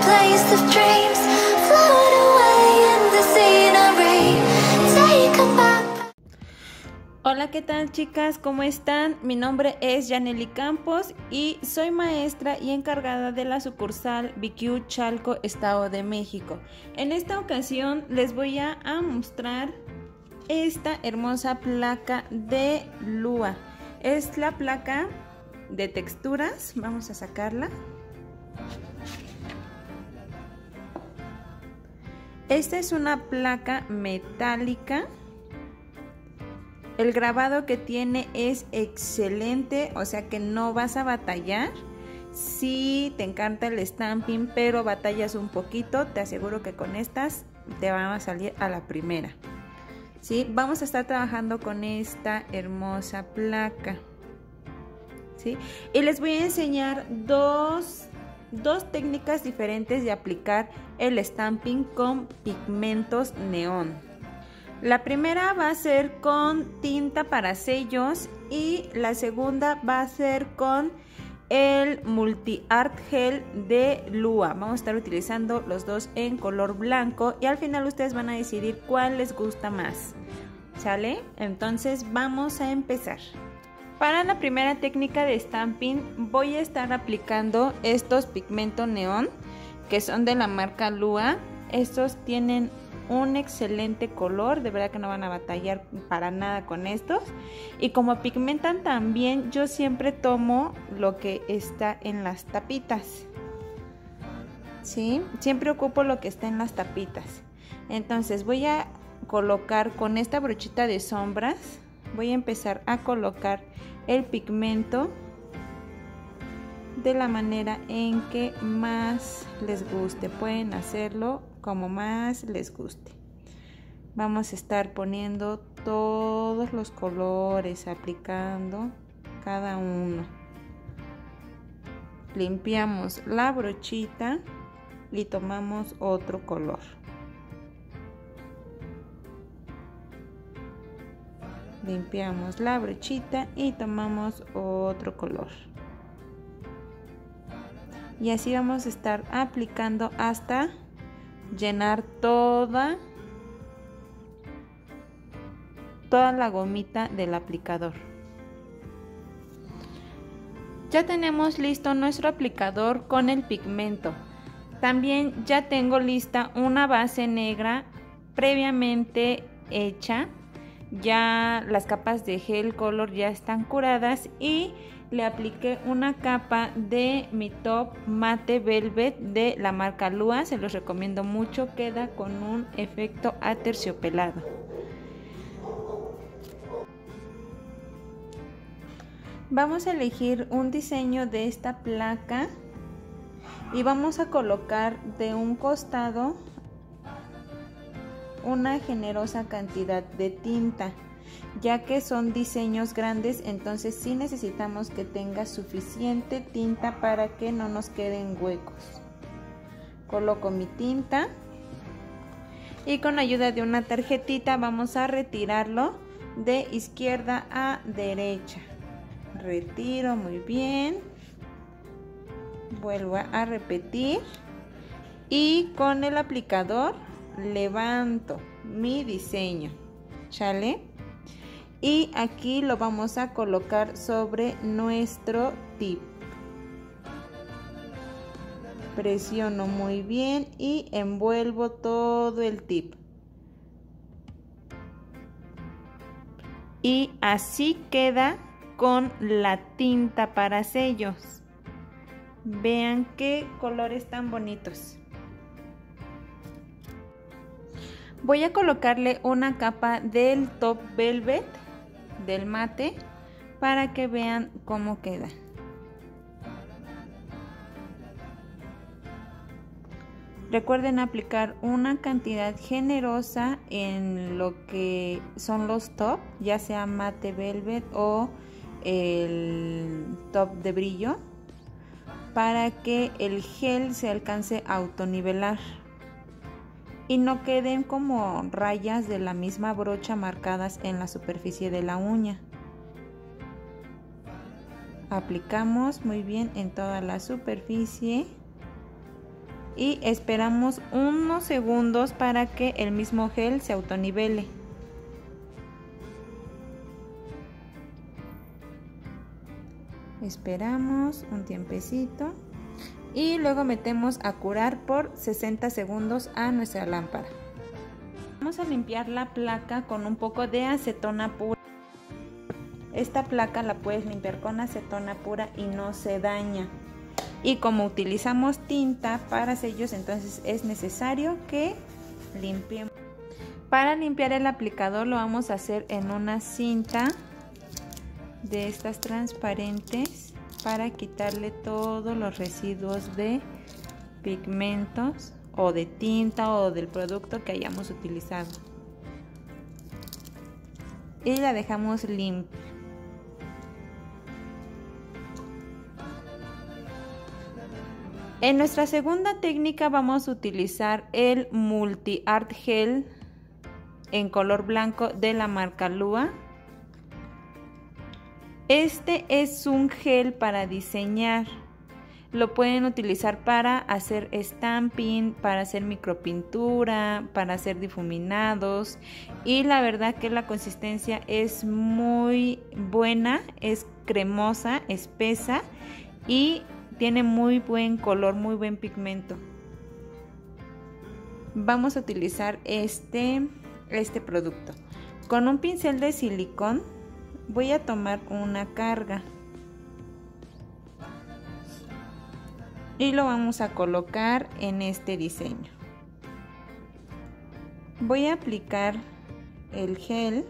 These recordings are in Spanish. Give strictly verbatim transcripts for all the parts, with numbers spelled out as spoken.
place of dreams. Float away in the scenery. Take a map. Hola, ¿qué tal, chicas? ¿Cómo están? Mi nombre es Yaneli Campos y soy maestra y encargada de la sucursal B Q Chalco, Estado de México. En esta ocasión les voy a, a mostrar esta hermosa placa de Lua. Es la placa de texturas. Vamos a sacarla. Esta es una placa metálica. El grabado que tiene es excelente, o sea que no vas a batallar. Si te encanta el stamping, pero batallas un poquito, te aseguro que con estas te van a salir a la primera. ¿Sí? Vamos a estar trabajando con esta hermosa placa. ¿Sí? Y les voy a enseñar dos, dos técnicas diferentes de aplicar el stamping con pigmentos neón. La primera va a ser con tinta para sellos y la segunda va a ser con el Multi Art Gel de Lua. Vamos a estar utilizando los dos en color blanco y al final ustedes van a decidir cuál les gusta más. ¿Sale? Entonces vamos a empezar. Para la primera técnica de stamping voy a estar aplicando estos pigmentos neón que son de la marca Lua. Estos tienen un excelente color, de verdad que no van a batallar para nada con estos. Y como pigmentan también, yo siempre tomo lo que está en las tapitas. ¿Sí? Siempre ocupo lo que está en las tapitas. Entonces voy a colocar con esta brochita de sombras, voy a empezar a colocar el pigmento de la manera en que más les guste. Pueden hacerlo como más les guste. Vamos a estar poniendo todos los colores, aplicando cada uno. Limpiamos la brochita y tomamos otro color. Limpiamos la brochita y tomamos otro color. Y así vamos a estar aplicando hasta llenar toda toda la gomita del aplicador. Ya tenemos listo nuestro aplicador con el pigmento. También ya tengo lista una base negra previamente hecha. Ya las capas de gel color ya están curadas y le apliqué una capa de mi top mate velvet de la marca Lua. Se los recomiendo mucho, queda con un efecto aterciopelado. Vamos a elegir un diseño de esta placa y vamos a colocar de un costado una generosa cantidad de tinta, ya que son diseños grandes, entonces sí necesitamos que tenga suficiente tinta para que no nos queden huecos. Coloco mi tinta y con ayuda de una tarjetita vamos a retirarlo de izquierda a derecha. Retiro muy bien, vuelvo a repetir y con el aplicador levanto mi diseño, ¿sale? Y aquí lo vamos a colocar sobre nuestro tip. Presiono muy bien y envuelvo todo el tip. Y así queda con la tinta para sellos. Vean qué colores tan bonitos. Voy a colocarle una capa del top velvet del mate para que vean cómo queda. Recuerden aplicar una cantidad generosa en lo que son los top, ya sea mate velvet o el top de brillo, para que el gel se alcance a autonivelar y no queden como rayas de la misma brocha marcadas en la superficie de la uña. Aplicamos muy bien en toda la superficie y esperamos unos segundos para que el mismo gel se autonivele. Esperamos un tiempecito y luego metemos a curar por sesenta segundos a nuestra lámpara. Vamos a limpiar la placa con un poco de acetona pura. Esta placa la puedes limpiar con acetona pura y no se daña. Y como utilizamos tinta para sellos, entonces es necesario que limpiemos. Para limpiar el aplicador lo vamos a hacer en una cinta de estas transparentes para quitarle todos los residuos de pigmentos o de tinta o del producto que hayamos utilizado. Y la dejamos limpia. En nuestra segunda técnica vamos a utilizar el Multi Art Gel en color blanco de la marca Lua. Este es un gel para diseñar. Lo pueden utilizar para hacer stamping, para hacer micropintura, para hacer difuminados. Y la verdad que la consistencia es muy buena, es cremosa, espesa y tiene muy buen color, muy buen pigmento. Vamos a utilizar este, este producto. Con un pincel de silicón voy a tomar una carga y lo vamos a colocar en este diseño. Voy a aplicar el gel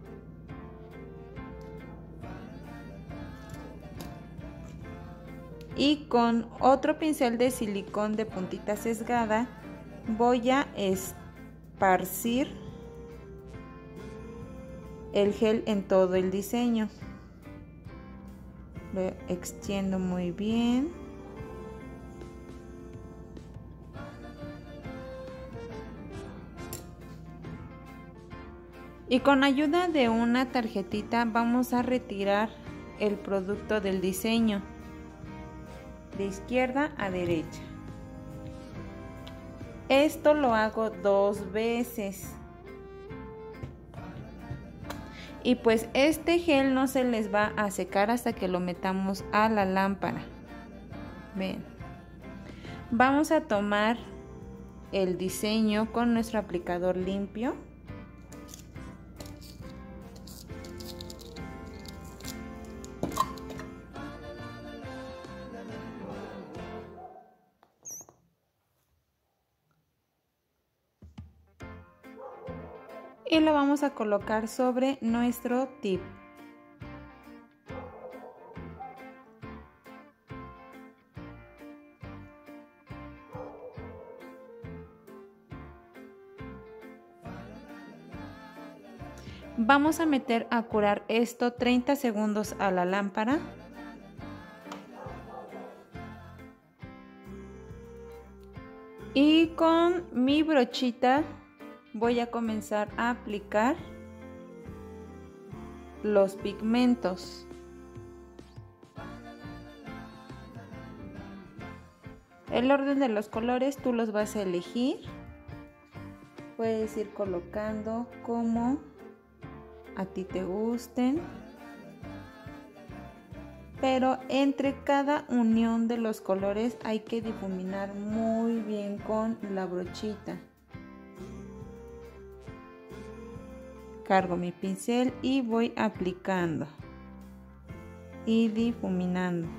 y con otro pincel de silicón de puntita sesgada voy a esparcir el gel en todo el diseño. Lo extiendo muy bien. Y con ayuda de una tarjetita vamos a retirar el producto del diseño de izquierda a derecha. Esto lo hago dos veces. Y pues este gel no se les va a secar hasta que lo metamos a la lámpara. Ven. Vamos a tomar el diseño con nuestro aplicador limpio. Y lo vamos a colocar sobre nuestro tip. Vamos a meter a curar esto treinta segundos a la lámpara. Y con mi brochita voy a comenzar a aplicar los pigmentos. El orden de los colores tú los vas a elegir. Puedes ir colocando como a ti te gusten. Pero entre cada unión de los colores hay que difuminar muy bien con la brochita. Cargo mi pincel y voy aplicando y difuminando.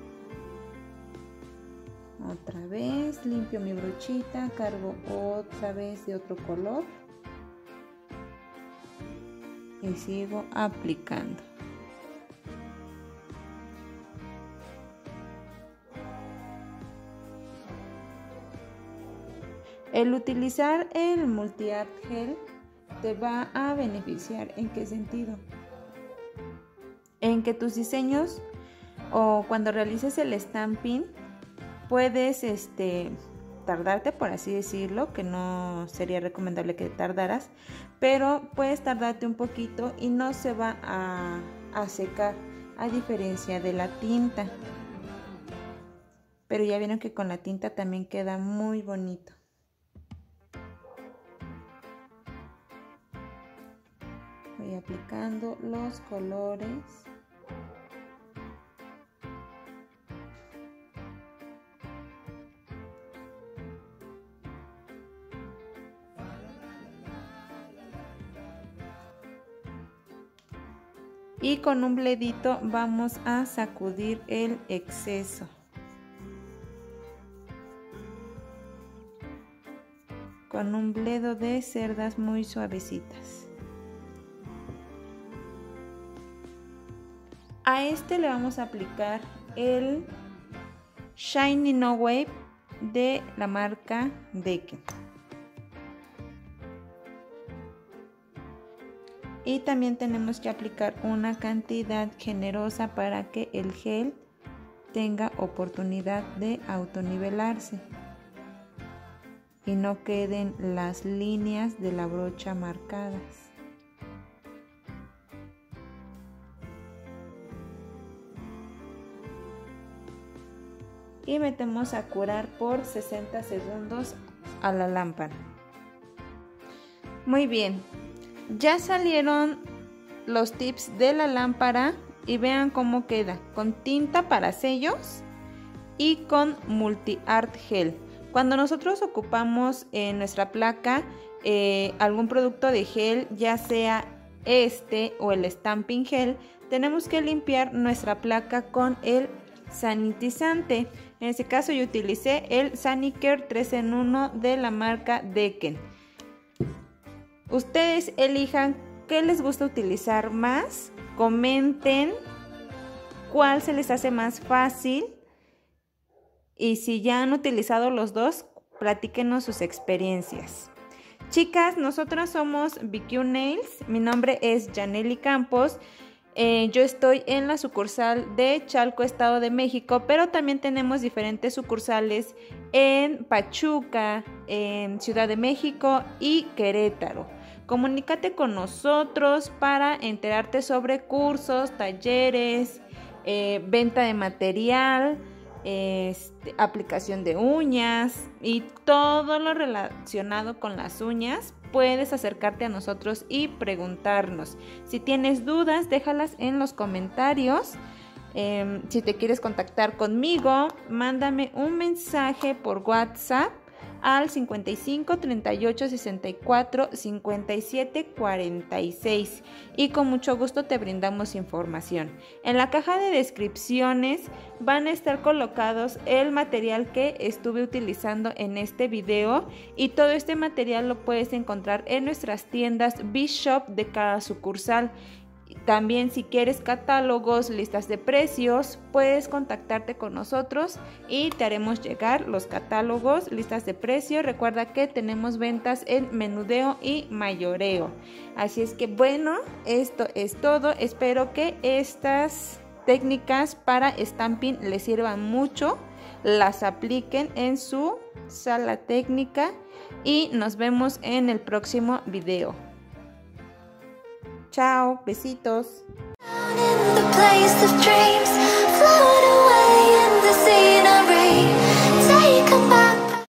Otra vez limpio mi brochita, cargo otra vez de otro color y sigo aplicando. El utilizar el Multi Art Gel te va a beneficiar. ¿En qué sentido? En que tus diseños o cuando realices el stamping puedes este, tardarte, por así decirlo, que no sería recomendable que tardaras, pero puedes tardarte un poquito y no se va a, a secar, a diferencia de la tinta. pero ya vieron que con la tinta también queda muy bonito. Voy aplicando los colores. Y con un bledito vamos a sacudir el exceso. Con un bledo de cerdas muy suavecitas. A este le vamos a aplicar el Shiny No Wave de la marca Decken. Y también tenemos que aplicar una cantidad generosa para que el gel tenga oportunidad de autonivelarse y no queden las líneas de la brocha marcadas. Y metemos a curar por sesenta segundos a la lámpara. Muy bien. Ya salieron los tips de la lámpara y vean cómo queda, con tinta para sellos y con multi art gel. Cuando nosotros ocupamos en nuestra placa eh, algún producto de gel, ya sea este o el stamping gel, tenemos que limpiar nuestra placa con el sanitizante. En este caso yo utilicé el Sanicare tres en uno de la marca Decken. Ustedes elijan qué les gusta utilizar más, comenten cuál se les hace más fácil y si ya han utilizado los dos, platíquenos sus experiencias. Chicas, nosotras somos B Q Nails, mi nombre es Yaneli Campos, eh, yo estoy en la sucursal de Chalco, Estado de México, pero también tenemos diferentes sucursales en Pachuca, en Ciudad de México y Querétaro. Comunícate con nosotros para enterarte sobre cursos, talleres, eh, venta de material, este, aplicación de uñas y todo lo relacionado con las uñas. Puedes acercarte a nosotros y preguntarnos. Si tienes dudas, déjalas en los comentarios. Eh, si te quieres contactar conmigo, mándame un mensaje por WhatsApp al cincuenta y cinco, treinta y ocho, sesenta y cuatro, cincuenta y siete, cuarenta y seis y con mucho gusto te brindamos información. En la caja de descripciones van a estar colocados el material que estuve utilizando en este video y todo este material lo puedes encontrar en nuestras tiendas B-Shop de cada sucursal. También si quieres catálogos, listas de precios, puedes contactarte con nosotros y te haremos llegar los catálogos, listas de precios. Recuerda que tenemos ventas en menudeo y mayoreo. Así es que bueno, esto es todo. Espero que estas técnicas para stamping les sirvan mucho, las apliquen en su sala técnica y nos vemos en el próximo video. Chao, besitos. Down in the place of dreams, float away in the scenery.